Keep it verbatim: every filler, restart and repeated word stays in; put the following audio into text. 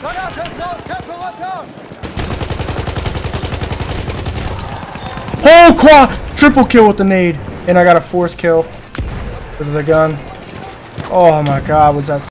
Whole quad, triple kill with the nade, and I got a fourth kill with the gun. Oh my god, was that